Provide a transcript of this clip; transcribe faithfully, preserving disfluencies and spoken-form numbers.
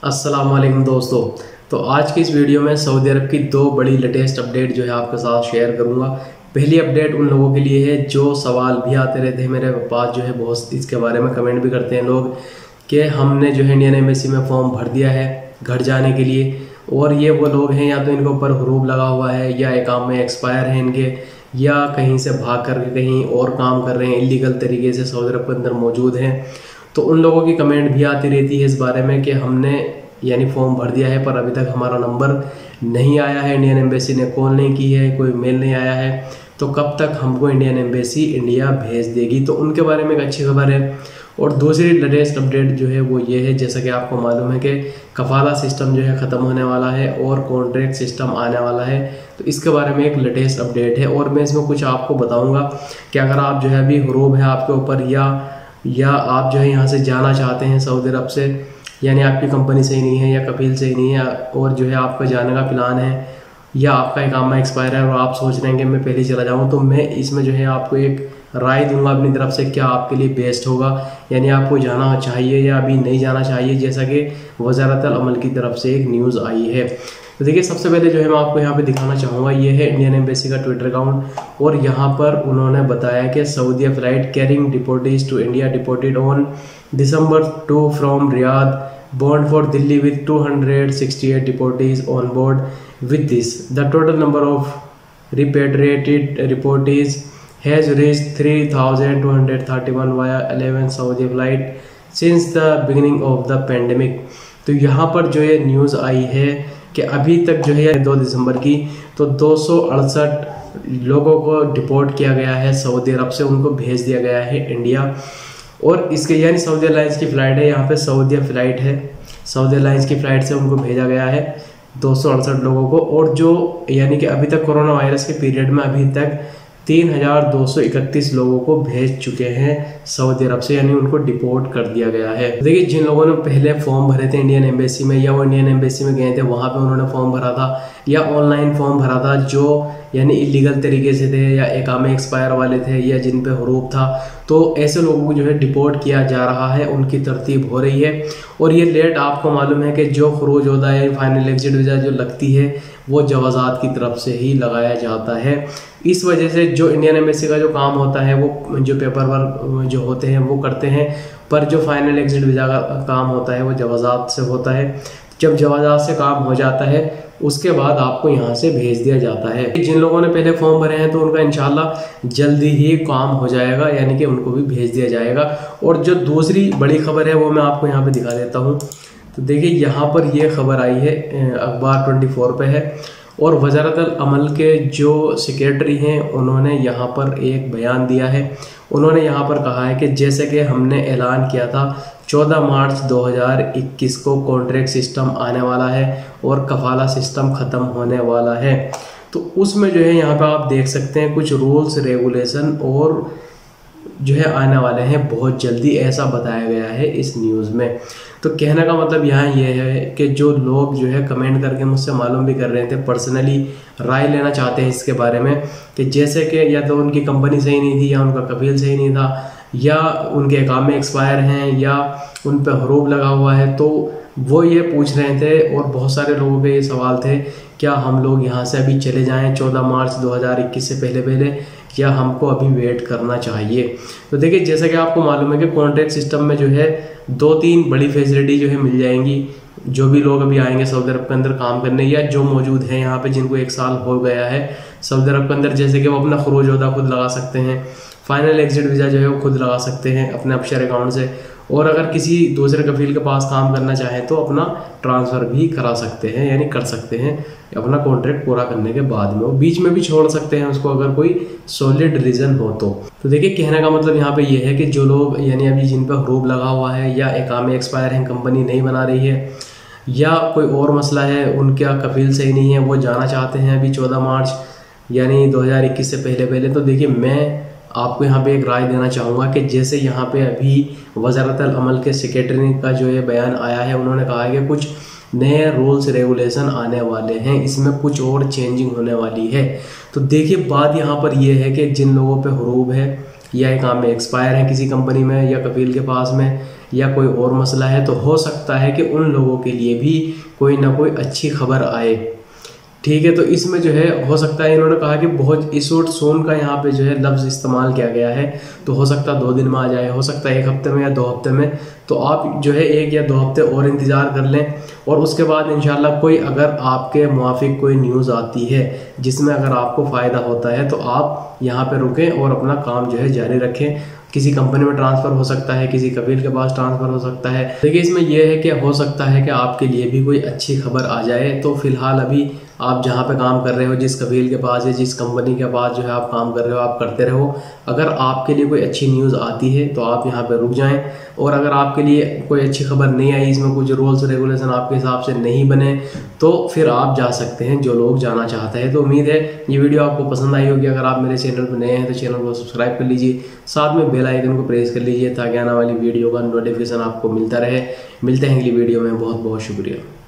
अस्सलाम वालेकुम दोस्तों। तो आज की इस वीडियो में सऊदी अरब की दो बड़ी लेटेस्ट अपडेट जो है आपके साथ शेयर करूंगा। पहली अपडेट उन लोगों के लिए है जो सवाल भी आते रहते हैं मेरे पास, जो है बहुत इसके बारे में कमेंट भी करते हैं लोग कि हमने जो है इंडियन एम्बेसी में फॉर्म भर दिया है घर जाने के लिए, और ये वो लोग हैं या तो इनके ऊपर हुरूब लगा हुआ है या इकाम में एक्सपायर है इनके, या कहीं से भाग करके कहीं और काम कर रहे हैं, इलीगल तरीके से सऊदी अरब के अंदर मौजूद हैं। तो उन लोगों की कमेंट भी आती रहती है इस बारे में कि हमने यानी फॉर्म भर दिया है पर अभी तक हमारा नंबर नहीं आया है, इंडियन एम्बेसी ने कॉल नहीं की है, कोई मेल नहीं आया है, तो कब तक हमको इंडियन एम्बेसी इंडिया भेज देगी। तो उनके बारे में एक अच्छी खबर है। और दूसरी लेटेस्ट अपडेट जो है वो ये है, जैसा कि आपको मालूम है कि कफाला सिस्टम जो है ख़त्म होने वाला है और कॉन्ट्रैक्ट सिस्टम आने वाला है। तो इसके बारे में एक लेटेस्ट अपडेट है और मैं इसमें कुछ आपको बताऊंगा कि अगर आप जो है अभी हुरूब है आपके ऊपर, या या आप जो है यहाँ से जाना चाहते हैं सऊदी अरब से, यानी आपकी कंपनी सही नहीं है या कफील सही नहीं है, और जो है आपका जाने का प्लान है या आपका इकामा एक्सपायर है और आप सोच रहे हैं कि मैं पहले चला जाऊँ, तो मैं इसमें जो है आपको एक राय दूंगा अपनी तरफ से क्या आपके लिए बेस्ट होगा, यानी आपको जाना चाहिए या अभी नहीं जाना चाहिए, जैसा कि वज़ारतुल अमल की तरफ से एक न्यूज़ आई है। तो देखिए, सबसे पहले जो है मैं आपको यहाँ पे दिखाना चाहूँगा, ये है इंडियन एम्बेसी का ट्विटर अकाउंट, और यहाँ पर उन्होंने बताया कि Saudi flight carrying deportees to India deported on December two from Riyadh bound for Delhi with two hundred sixty-eight deportees on board. With this, the total number of repatriated deportees has reached three thousand two hundred thirty-one via eleven Saudi flight since the beginning of the pandemic. तो यहाँ पर जो ये news आई है कि अभी तक जो है दो दिसंबर की तो दो सौ अड़सठ लोगों को डिपोर्ट किया गया है सऊदी अरब से, उनको भेज दिया गया है इंडिया। और इसके यानी सऊदी एयरलाइंस की फ़्लाइट है, यहाँ पे सऊदी फ़्लाइट है, सऊदी एयरलाइंस की फ़्लाइट से उनको भेजा गया है दो सौ अड़सठ लोगों को। और जो यानी कि अभी तक कोरोना वायरस के पीरियड में अभी तक तीन हज़ार दो सौ इकतीस लोगों को भेज चुके हैं सऊदी अरब से, यानी उनको डिपोर्ट कर दिया गया है। देखिए, जिन लोगों ने पहले फॉर्म भरे थे इंडियन एम्बेसी में, या वो इंडियन एम्बेसी में गए थे वहाँ पे उन्होंने फॉर्म भरा था, या ऑनलाइन फॉर्म भरा था जो यानी इलीगल तरीके से थे या इकामे एक्सपायर वाले थे या जिन पे हुरूब था, तो ऐसे लोगों को जो है डिपोर्ट किया जा रहा है, उनकी तरतीब हो रही है। और ये लेट आपको मालूम है कि जो खरूज होता है, फाइनल एग्जिट वीज़ा जो लगती है वो जवाज़ात की तरफ से ही लगाया जाता है। इस वजह से जो इंडियन एम्बेसी का जो काम होता है वो जो पेपर वर्क जो होते हैं वो करते हैं, पर जो फाइनल एग्जिट वीज़ा का काम होता है वो जवाज़ात से होता है। जब जवाज़ात से काम हो जाता है उसके बाद आपको यहाँ से भेज दिया जाता है। जिन लोगों ने पहले फॉर्म भरे हैं तो उनका इंशाल्लाह जल्दी ही काम हो जाएगा, यानी कि उनको भी भेज दिया जाएगा। और जो दूसरी बड़ी खबर है वो मैं आपको यहाँ पे दिखा देता हूँ। तो देखिए, यहाँ पर ये खबर आई है, अखबार चौबीस पे है, और वज़ारतुल अमल के जो सेक्रेटरी हैं उन्होंने यहाँ पर एक बयान दिया है। उन्होंने यहाँ पर कहा है कि जैसे कि हमने ऐलान किया था चौदह मार्च दो हज़ार इक्कीस को कॉन्ट्रैक्ट सिस्टम आने वाला है और कफाला सिस्टम ख़त्म होने वाला है। तो उसमें जो है यहाँ पर आप देख सकते हैं कुछ रूल्स रेगुलेशन और जो है आने वाले हैं बहुत जल्दी, ऐसा बताया गया है इस न्यूज़ में। तो कहने का मतलब यहाँ ये है कि जो लोग जो है कमेंट करके मुझसे मालूम भी कर रहे थे, पर्सनली राय लेना चाहते हैं इसके बारे में, कि जैसे कि या तो उनकी कंपनी सही नहीं थी या उनका कफील सही नहीं था या उनके इकामे एक्सपायर हैं या उन पर हुरूब लगा हुआ है, तो वो ये पूछ रहे थे। और बहुत सारे लोगों के ये सवाल थे, क्या हम लोग यहाँ से अभी चले जाएं चौदह मार्च दो हज़ार इक्कीस से पहले पहले, या हमको अभी वेट करना चाहिए। तो देखिए, जैसा कि आपको मालूम है कि कॉन्ट्रैक्ट सिस्टम में जो है दो तीन बड़ी फैसिलिटी जो है मिल जाएंगी। जो भी लोग अभी आएंगे सऊदी अरब के अंदर काम करने, या जो मौजूद हैं यहाँ पे जिनको एक साल हो गया है सऊदी अरब के अंदर, जैसे कि वो अपना खरूज होता खुद लगा सकते हैं, फाइनल एग्जिट वीज़ा जो है वो खुद लगा सकते हैं अपने अपशर अकाउंट से, और अगर किसी दूसरे कफील के पास काम करना चाहें तो अपना ट्रांसफ़र भी करा सकते हैं, यानी कर सकते हैं अपना कॉन्ट्रैक्ट पूरा करने के बाद में, वो बीच में भी छोड़ सकते हैं उसको अगर कोई सॉलिड रीज़न हो तो। तो देखिए, कहने का मतलब यहाँ पे ये है कि जो लोग यानी अभी जिन पर हुरूब लगा हुआ है या इकामे एक्सपायर हैं, कंपनी नहीं बना रही है, या कोई और मसला है, उनका कफील सही नहीं है, वो जाना चाहते हैं अभी चौदह मार्च यानी दो हज़ार इक्कीस से पहले पहले, तो देखिए मैं आपको यहाँ पे एक राय देना चाहूँगा कि जैसे यहाँ पे अभी वज़ारतुल अमल के सेक्रेटरी का जो ये बयान आया है, उन्होंने कहा है कि कुछ नए रूल्स रेगुलेशन आने वाले हैं, इसमें कुछ और चेंजिंग होने वाली है। तो देखिए, बात यहाँ पर ये है कि जिन लोगों पे हुरूब है या इकामे एक्सपायर है किसी कंपनी में या कफील के पास में, या कोई और मसला है, तो हो सकता है कि उन लोगों के लिए भी कोई ना कोई अच्छी खबर आए। ठीक है, तो इसमें जो है हो सकता है, इन्होंने कहा कि बहुत इशूड सोन का यहाँ पे जो है लफ्ज़ इस्तेमाल किया गया है, तो हो सकता है दो दिन में आ जाए, हो सकता है एक हफ्ते में या दो हफ्ते में। तो आप जो है एक या दो हफ्ते और इंतज़ार कर लें, और उसके बाद इंशाल्लाह कोई अगर आपके मुआफिक कोई न्यूज़ आती है जिसमें अगर आपको फ़ायदा होता है तो आप यहाँ पे रुकें और अपना काम जो है जारी रखें। किसी कंपनी में ट्रांसफ़र हो सकता है, किसी कबील के पास ट्रांसफ़र हो सकता है। देखिए इसमें यह है कि हो सकता है कि आपके लिए भी कोई अच्छी खबर आ जाए। तो फिलहाल अभी आप जहाँ पे काम कर रहे हो, जिस कबील के पास या जिस कंपनी के पास जो है आप काम कर रहे हो, आप करते रहो। अगर आपके लिए कोई अच्छी न्यूज़ आती है तो आप यहाँ पे रुक जाएं, और अगर आपके लिए कोई अच्छी खबर नहीं आई, इसमें कुछ रूल्स रेगुलेशन आपके हिसाब से नहीं बने, तो फिर आप जा सकते हैं जो लोग जाना चाहते हैं। तो उम्मीद है ये वीडियो आपको पसंद आई होगी। अगर आप मेरे चैनल पर नए हैं तो चैनल को सब्सक्राइब कर लीजिए, साथ में बेल आइकन को प्रेस कर लीजिए ताकि आने वाली वीडियो का नोटिफिकेशन आपको मिलता रहे। मिलते हैं अगली वीडियो में, बहुत बहुत शुक्रिया।